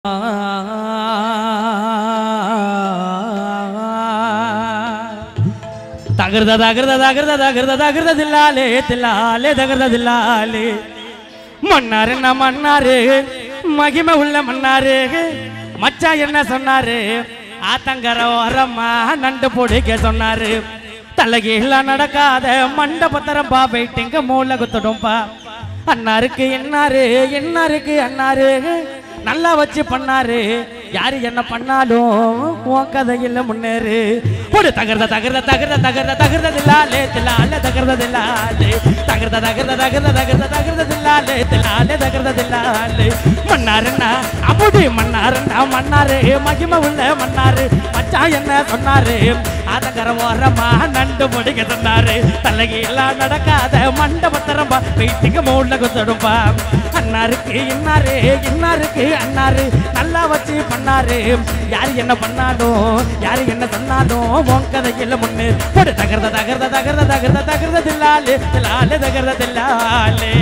தகர்த தகர்த தகர்த தகர்த தகர்த தில்லாலே தில்லாலே தகர்த தில்லாலே மன்னாரு நான் மன்னாரு மகிமை உள்ள மன்னாரு மச்சா என்ன சொன்னாரு ஆத்தங்கர ஓரம்மா நண்டு பிடிக்க சொன்னாரு தலைகீழ நடக்காத மண்டபத்தரம் பா போயிட்டுங்க மூளை குத்துடும்பா அண்ணாருக்கு என்னாரு என்னாருக்கு அண்ணாரு நல்லா வச்சு பண்ணாரு யாரு என்ன பண்ணாலும் உன் கதையில முன்னேறு ஒரு தகர்த தகர்த தகர்த தகர்த தகர்த தில்லாலே தில்லாலே தகர்த தில்லாலே தகர்த தகர்த தகர்த தகர்த தகர்த தில்லாலே தில்லாலே தகர்த தில்லாலே மன்னாருன்னா அப்படி மன்னாருன்னா மன்னாரு மகிமை உள்ள மன்னாரு மச்சா என்ன சொன்னாரு ஆதங்கர ஓரமா நண்டு முடிக்க சொன்னாரு தலைகீழ நடக்காத மண்டபத்தரம்பா வீட்டுக்கு மூளை குத்துடும்பா அண்ணாருக்கு இன்னாரு இன்னாருக்கு அண்ணாரு நல்லா வச்சு பண்ணாரு யாரு என்ன பண்ணாலும் யாரு என்ன சொன்னாலும் உன் கதையில முன்னு ஒரு தகர்த தகர்த தகர்த தகர்த தகர்த தில்லாலே தில்லாலே தகர்த தில்லாலே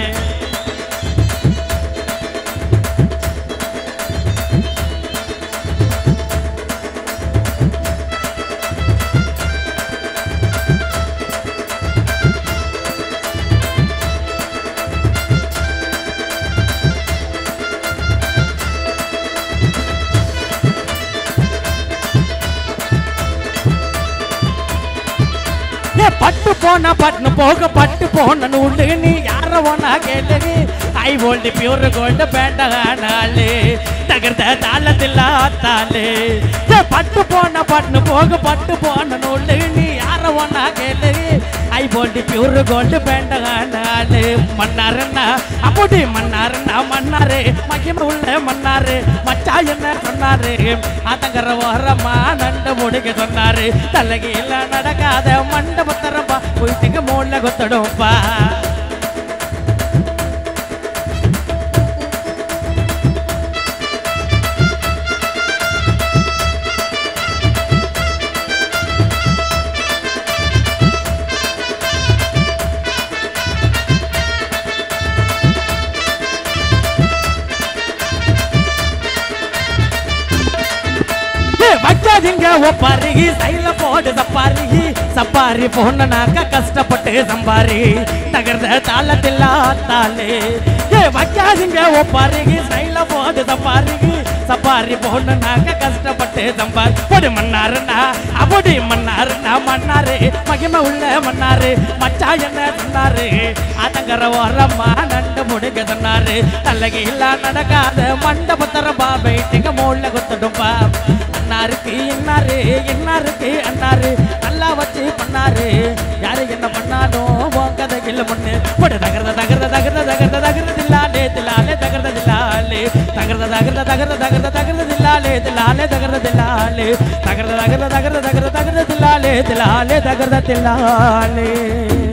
பட்டு போன பட்டு போக பட்டு போன நூலு நீ யார ஒன்னா கேளு ஐ ஓல்டு பியூர் கோல்டு பேண்டாலே தகர்ந்த தாளத்தில்லா தாலே பட்டு போன பட்டு போக பட்டு போன நூலு நீ யார ஒன்னா கேளு ஐ ஓல்டு பியூர் கோல்டு பேண்டாலே மன்னாருன்னா அப்படி மன்னாருன்னா மன்னாரு மகிமை உள்ள மன்னாரு மச்சா என்ன சொன்னாரு ஆத்தங்கர ஓரமா நண்டு முடிக்க சொன்னாரு தலைகீழ நடக்காத மண்டபத்தரம்பா போயிட்டுங்க மூளை கொத்தடும்பா வச்சாதீங்க ஒப்பாரி சைல போடு சப்பாரி சப்பாரி போனாக்க கஷ்டப்பட்டு சம்பாரி தகர்ந்த தாளத்தில்லா தாலே வச்சாதீங்க ஒப்பாரி சைல போடு சப்பாரி சப்பாரி போனாக்க கஷ்டப்பட்டு சம்பாரி பொடி மன்னாருன்னா அப்படி மன்னாருன்னா மன்னாரு மகிமை உள்ள மன்னாரு மச்சா என்ன சொன்னாரு ஆத்தங்கர ஓரம்மா நண்டு முடிக்க சொன்னாரு தலைகீழ நடக்காத மண்டபத்தரம்பா போயிட்டுங்க மூளை குத்துடும்பா அண்ணாருக்கு என்னாரு என்னாருக்கு அண்ணாரு நல்லா வச்சு பண்ணாரு யாரு என்ன பண்ணாலும் உன் கதையில முன்னு ஒரு தகர்த தகர்த தகர்த தகர்த தகர்த தில்லாலே தில்லாலே தகர்த தில்லாலே தகர்த தகர்த தகர்த தகர்த தகர்த தில்லாலே தில்லாலே தகர்த தில்லாலே தகர்த தகர்த தகர்த தகர்த தகர்த தில்லாலே தில்லாலே தகர்த தில்லாலே